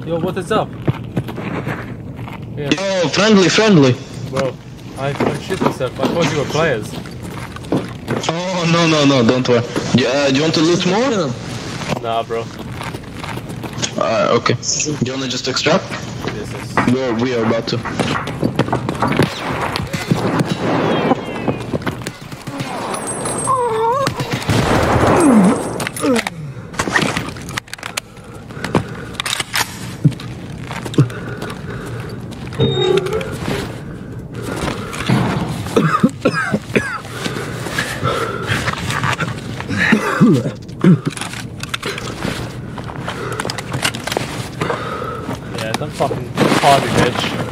Yo, what is up? Yeah. Yo, friendly. Bro, I shit myself. I thought you were players. Oh, no, don't worry. Do you want to loot more? Nah, bro. Okay. Do you wanna just extract? Yes. We are about to. Yeah, don't fucking party, bitch.